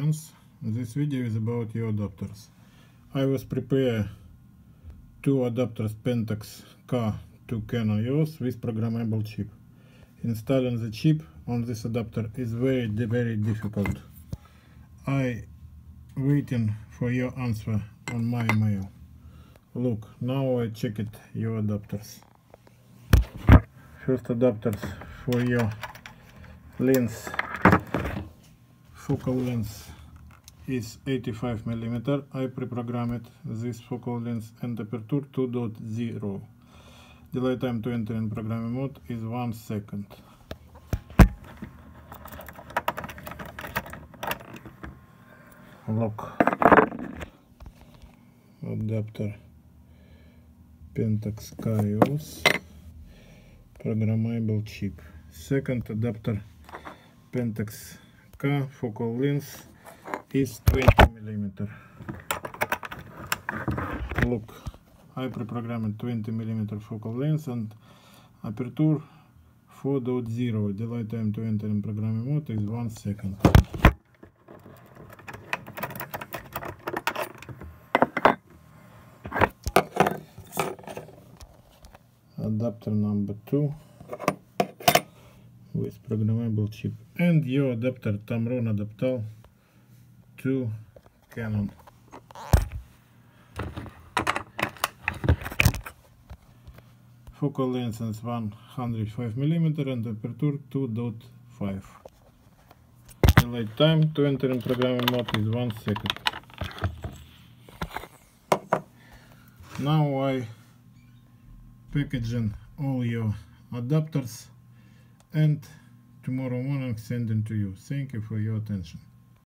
friends, this video is about your adapters. I was prepare two adapters Pentax K to Canon EOS with programmable chip. Installing the chip on this adapter is very difficult. I waiting for your answer on my email. Look, now I check it your adapters. First adapters for your lens, focal length is 85 mm. I pre-programmed this focal length and aperture 2.0. Delay time to enter in programming mode is 1 second. Look, adapter Pentax K EOS, programmable chip. Second adapter Pentax K focal length is 20 mm. Look, I pre-programmed 20 mm focal length and aperture 4.0. Delay time to enter in programming mode is 1 second. Adapter number 2 with programmable chip, and your adapter Tamron Adaptal to Canon. Focal length is 105 mm and aperture 2.5. Delay time to enter in programming mode is 1 second. Now I packaging all your adapters and tomorrow morning send them to you. Thank you for your attention.